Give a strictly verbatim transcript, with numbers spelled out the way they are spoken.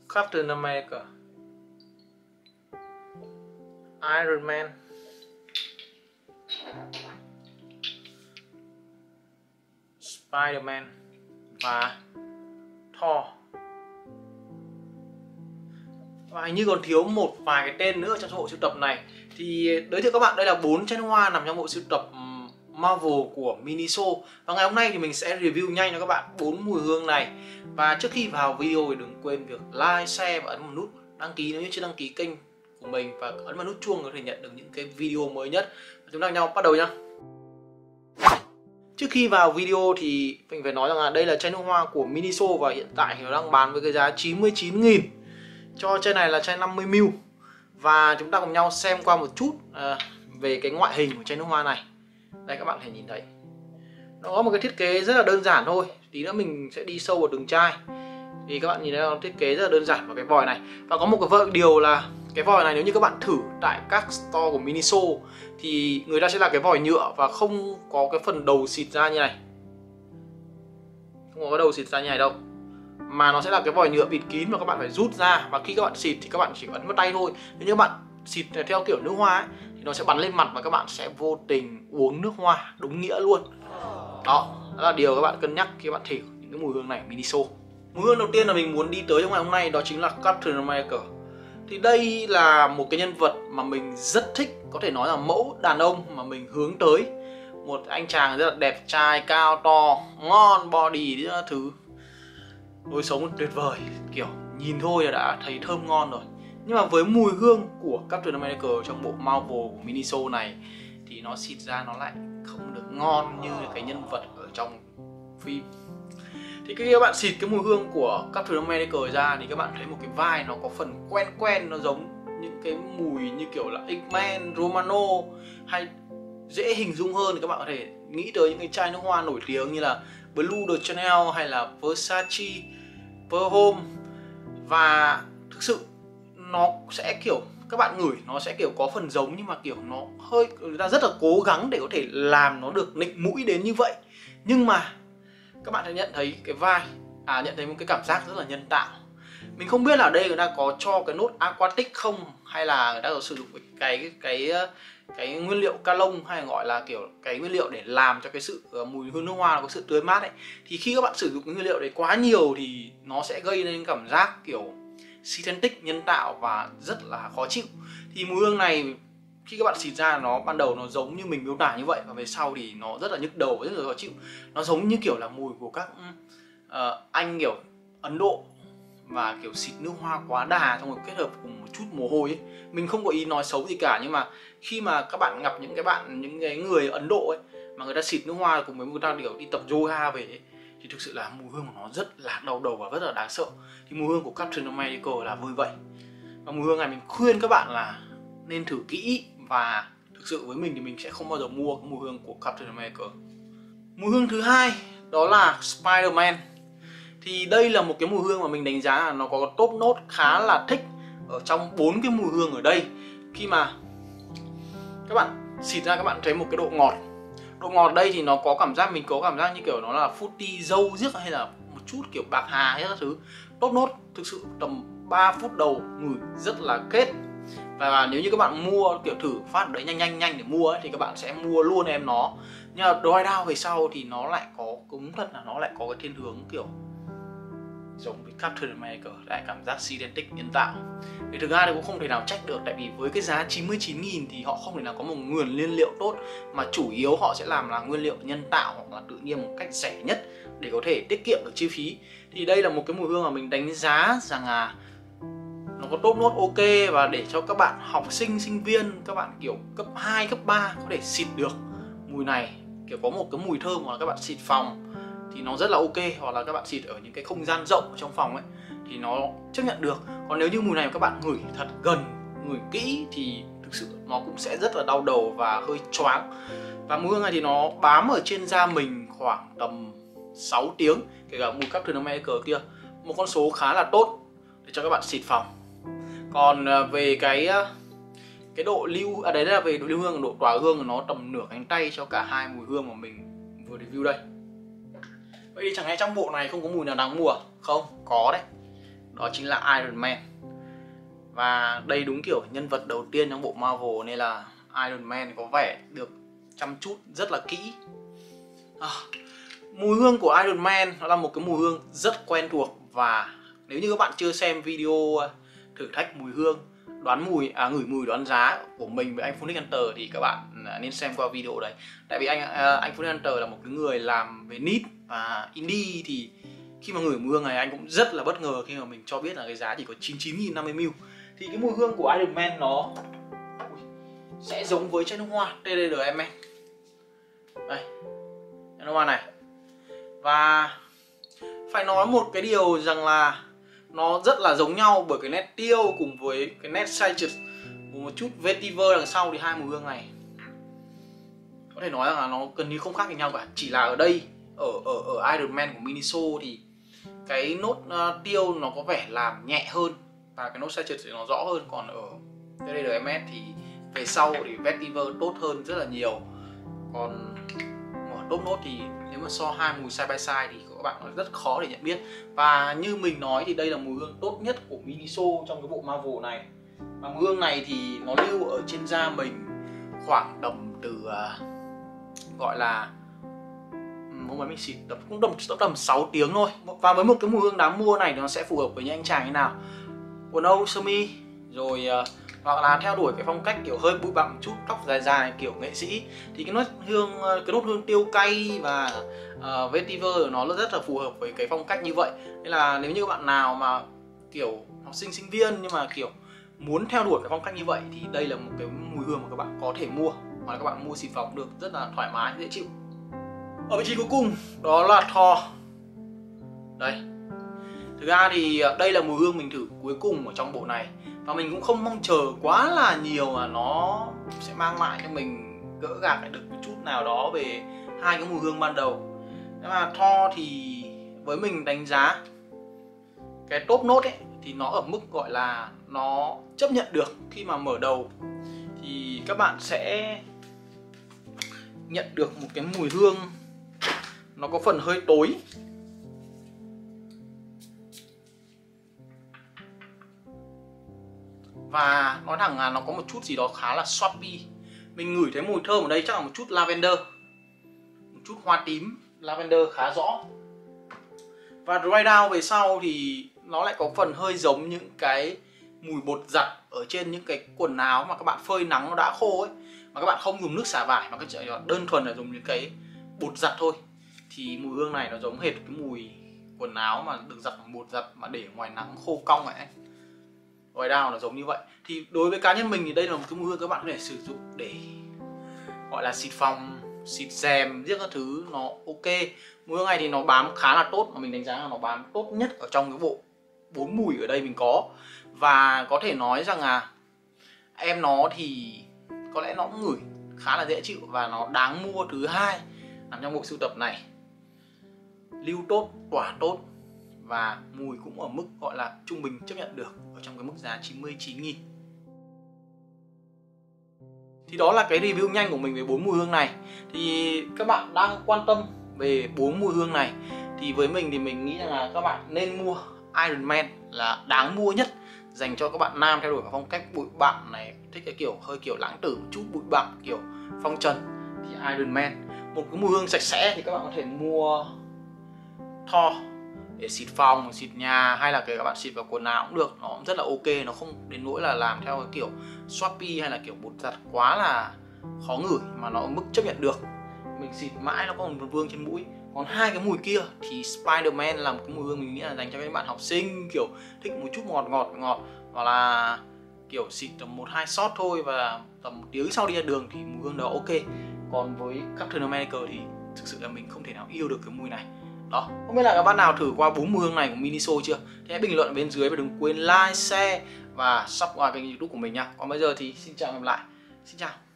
Captain America, Iron Man, Spider-Man và Thor. Và hình như còn thiếu một vài cái tên nữa trong bộ sưu tập này. Thì giới thiệu các bạn, đây là bốn chén hoa nằm trong bộ sưu tập Marvel của Miniso. Và ngày hôm nay thì mình sẽ review nhanh cho các bạn bốn mùi hương này. Và trước khi vào video thì đừng quên việc like, share và ấn vào nút đăng ký nếu như chưa đăng ký kênh của mình, và ấn vào nút chuông có thể nhận được những cái video mới nhất. Và chúng ta cùng nhau bắt đầu nhá. Trước khi vào video thì mình phải nói rằng là đây là chai nước hoa của Miniso và hiện tại thì nó đang bán với cái giá chín mươi chín nghìn cho chai này là chai năm mươi mi li lít. Và chúng ta cùng nhau xem qua một chút à, về cái ngoại hình của chai nước hoa này. Đây các bạn có thể nhìn thấy, nó có một cái thiết kế rất là đơn giản thôi. Tí nữa mình sẽ đi sâu vào từng chai. Thì các bạn nhìn thấy nó thiết kế rất là đơn giản vào cái vòi này. Và có một cái vợ điều là cái vòi này nếu như các bạn thử tại các store của Miniso thì người ta sẽ là cái vòi nhựa và không có cái phần đầu xịt ra như này. Không có cái đầu xịt ra như này đâu, mà nó sẽ là cái vòi nhựa bịt kín và các bạn phải rút ra. Và khi các bạn xịt thì các bạn chỉ ấn vào tay thôi. Nếu như các bạn xịt theo kiểu nước hoa ấy, thì nó sẽ bắn lên mặt và các bạn sẽ vô tình uống nước hoa đúng nghĩa luôn. Đó, đó là điều các bạn cân nhắc khi các bạn thử những cái mùi hương này Miniso. Mùi hương đầu tiên là mình muốn đi tới trong ngày hôm nay đó chính là Captain America. Thì đây là một cái nhân vật mà mình rất thích, có thể nói là mẫu đàn ông mà mình hướng tới. Một anh chàng rất là đẹp trai, cao to, ngon, body rất là thứ, lối sống tuyệt vời, kiểu nhìn thôi là đã thấy thơm ngon rồi. Nhưng mà với mùi hương của Captain America trong bộ Marvel của Miniso này thì nó xịt ra nó lại không được ngon như cái nhân vật ở trong phim. Thì khi các bạn xịt cái mùi hương của Captain America ra thì các bạn thấy một cái vai nó có phần quen quen, nó giống những cái mùi như kiểu là X-Men, Romano, hay dễ hình dung hơn thì các bạn có thể nghĩ tới những cái chai nước hoa nổi tiếng như là Blue de Chanel hay là Versace, Pearl Home. Và thực sự nó sẽ kiểu các bạn ngửi nó sẽ kiểu có phần giống, nhưng mà kiểu nó hơi, người ta rất là cố gắng để có thể làm nó được nịnh mũi đến như vậy. Nhưng mà các bạn sẽ nhận thấy cái vai, à nhận thấy một cái cảm giác rất là nhân tạo. Mình không biết là ở đây người ta có cho cái nốt aquatic không, hay là người ta có sử dụng cái cái cái cái nguyên liệu ca lông, hay là gọi là kiểu cái nguyên liệu để làm cho cái sự uh, mùi hương nước hoa có sự tươi mát ấy. Thì khi các bạn sử dụng cái nguyên liệu đấy quá nhiều thì nó sẽ gây nên cảm giác kiểu synthetic, nhân tạo và rất là khó chịu. Thì mùi hương này khi các bạn xịt ra nó ban đầu nó giống như mình miêu tả như vậy, và về sau thì nó rất là nhức đầu và rất là khó chịu. Nó giống như kiểu là mùi của các uh, anh kiểu Ấn Độ và kiểu xịt nước hoa quá đà xong rồi kết hợp cùng một chút mồ hôi ấy. Mình không có ý nói xấu gì cả, nhưng mà khi mà các bạn gặp những cái bạn, những cái người Ấn Độ ấy mà người ta xịt nước hoa cùng với người ta kiểu đi tập yoga về ấy, thì thực sự là mùi hương của nó rất là đau đầu và rất là đáng sợ. Thì mùi hương của Captain America là như vậy. Và mùi hương này mình khuyên các bạn là nên thử kỹ, và thực sự với mình thì mình sẽ không bao giờ mua cái mùi hương của Captain America. Mùi hương thứ hai đó là Spider-Man. Thì đây là một cái mùi hương mà mình đánh giá là nó có top nốt khá là thích ở trong bốn cái mùi hương ở đây. Khi mà các bạn xịt ra các bạn thấy một cái độ ngọt. Độ ngọt đây thì nó có cảm giác, mình có cảm giác như kiểu nó là fruity, dâu riếc hay là một chút kiểu bạc hà hay các thứ. Top nốt thực sự tầm ba phút đầu ngửi rất là kết. Và nếu như các bạn mua kiểu thử phát đấy nhanh nhanh nhanh để mua ấy, thì các bạn sẽ mua luôn em nó. Nhưng mà dry down về sau thì nó lại có, đúng thật là nó lại có cái thiên hướng kiểu giống với Captain America, lại cảm giác synthetic, nhân tạo. Thì thực ra thì cũng không thể nào trách được, tại vì với cái giá chín mươi chín nghìn thì họ không thể nào có một nguồn nguyên liệu tốt, mà chủ yếu họ sẽ làm là nguyên liệu nhân tạo hoặc là tự nhiên một cách rẻ nhất để có thể tiết kiệm được chi phí. Thì đây là một cái mùi hương mà mình đánh giá rằng là nó có top nốt ok, và để cho các bạn học sinh, sinh viên, các bạn kiểu cấp hai, cấp ba có thể xịt được mùi này, kiểu có một cái mùi thơm mà các bạn xịt phòng thì nó rất là ok, hoặc là các bạn xịt ở những cái không gian rộng ở trong phòng ấy thì nó chấp nhận được. Còn nếu như mùi này mà các bạn ngửi thật gần, ngửi kỹ thì thực sự nó cũng sẽ rất là đau đầu và hơi choáng. Và mùi hương này thì nó bám ở trên da mình khoảng tầm sáu tiếng, kể cả mùi Captain America kia, một con số khá là tốt để cho các bạn xịt phòng. Còn về cái cái độ lưu, à đấy là về độ lưu hương, độ tỏa hương của nó tầm nửa cánh tay cho cả hai mùi hương mà mình vừa review đây. Vậy thì chẳng lẽ trong bộ này không có mùi nào đáng mua à? Không, có đấy. đó chính là Iron Man. Và đây đúng kiểu nhân vật đầu tiên trong bộ Marvel nên là Iron Man có vẻ được chăm chút rất là kỹ. à, Mùi hương của Iron Man nó là một cái mùi hương rất quen thuộc, và nếu như các bạn chưa xem video thử thách mùi hương đoán mùi à ngửi mùi đoán giá của mình với anh Phoenix Hunter thì các bạn nên xem qua video đấy. Tại vì anh anh Phoenix Hunter là một cái người làm về nít và indie, thì khi mà ngửi mùi hương này anh cũng rất là bất ngờ khi mà mình cho biết là cái giá chỉ có chín mươi chín nghìn năm mươi mi li. Thì cái mùi hương của Iron Man nó sẽ giống với chai nước hoa tê đê rờ em e. Đây, chai nước hoa này. Và phải nói một cái điều rằng là nó rất là giống nhau bởi cái nét tiêu cùng với cái nét citrus, một chút vetiver đằng sau, thì hai mùi hương này có thể nói rằng là nó gần như không khác gì nhau cả. Chỉ là ở đây ở ở ở Iron Man của Miniso thì cái nốt uh, tiêu nó có vẻ làm nhẹ hơn và cái nốt citrus thì nó rõ hơn, còn ở tê đê rờ em e thì về sau thì vetiver tốt hơn rất là nhiều. Còn ở top nốt thì nếu mà so hai mùi side by side thì các bạn rất khó để nhận biết. Và như mình nói thì đây là mùi hương tốt nhất của Miniso trong cái bộ Marvel này. Và mùi hương này thì nó lưu ở trên da mình khoảng tầm từ uh, gọi là hôm nay mình xịt tầm cũng tầm tầm sáu tiếng thôi. Và với một cái mùi hương đáng mua này nó sẽ phù hợp với những anh chàng như nào, quần âu sơ mi rồi uh, hoặc là theo đuổi cái phong cách kiểu hơi bụi bặm chút, tóc dài dài kiểu nghệ sĩ, thì cái nốt hương cái nốt hương tiêu cay và uh, vetiver của nó rất là phù hợp với cái phong cách như vậy. Nên là nếu như các bạn nào mà kiểu học sinh sinh viên nhưng mà kiểu muốn theo đuổi cái phong cách như vậy thì đây là một cái mùi hương mà các bạn có thể mua, hoặc là các bạn mua xịt phòng được rất là thoải mái, dễ chịu. Ở vị trí cuối cùng đó là Thor. Đây, thực ra thì đây là mùi hương mình thử cuối cùng ở trong bộ này, và mình cũng không mong chờ quá là nhiều mà nó sẽ mang lại cho mình gỡ gạc lại được một chút nào đó về hai cái mùi hương ban đầu. Nhưng mà Thor thì với mình đánh giá cái top nốt ấy thì nó ở mức gọi là nó chấp nhận được. Khi mà mở đầu thì các bạn sẽ nhận được một cái mùi hương nó có phần hơi tối. Và nói thẳng là nó có một chút gì đó khá là swampy. Mình ngửi thấy mùi thơm ở đây chắc là một chút lavender, một chút hoa tím, lavender khá rõ. Và dry down về sau thì nó lại có phần hơi giống những cái mùi bột giặt ở trên những cái quần áo mà các bạn phơi nắng nó đã khô ấy, mà các bạn không dùng nước xả vải mà các bạn đơn thuần là dùng những cái bột giặt thôi, thì mùi hương này nó giống hệt cái mùi quần áo mà được giặt bằng bột giặt mà để ngoài nắng khô cong ấy. Dry down nó giống như vậy. Thì đối với cá nhân mình thì đây là một cái mùi hương các bạn có thể sử dụng để gọi là xịt phòng, xịt rèm, riêng các thứ nó ok. Mùi hương này thì nó bám khá là tốt, mà mình đánh giá là nó bám tốt nhất ở trong cái bộ bốn mùi ở đây mình có. Và có thể nói rằng là em nó thì có lẽ nó cũng ngửi khá là dễ chịu và nó đáng mua thứ hai nằm trong bộ sưu tập này. Lưu tốt, tỏa tốt và mùi cũng ở mức gọi là trung bình chấp nhận được ở trong cái mức giá chín mươi chín nghìn. Thì đó là cái review nhanh của mình về bốn mùi hương này. Thì các bạn đang quan tâm về bốn mùi hương này thì với mình thì mình nghĩ rằng là các bạn nên mua Iron Man là đáng mua nhất dành cho các bạn nam theo đuổi phong cách bụi bặm này, thích cái kiểu hơi kiểu lãng tử một chút, bụi bặm kiểu phong trần thì Iron Man. Một cái mùi hương sạch sẽ thì các bạn có thể mua Thor để xịt phòng, xịt nhà, hay là kể các bạn xịt vào quần áo cũng được, nó cũng rất là ok, nó không đến nỗi là làm theo cái kiểu swampy hay là kiểu bột giặt quá là khó ngửi, mà nó ở mức chấp nhận được. Mình xịt mãi nó còn vương vương trên mũi. Còn hai cái mùi kia thì Spider-Man là một cái mùi hương mình nghĩ là dành cho các bạn học sinh kiểu thích một chút ngọt ngọt ngọt, hoặc là kiểu xịt tầm một hai shot thôi và tầm một tiếng sau đi ra đường thì mùi hương đó ok. Còn với Captain America thì thực sự là mình không thể nào yêu được cái mùi này. Đó, không biết là các bạn nào thử qua bốn mùi hương này của Miniso chưa? Thì hãy bình luận ở bên dưới và đừng quên like, share và subscribe kênh YouTube của mình nha. Còn bây giờ thì xin chào và gặp lại. Xin chào.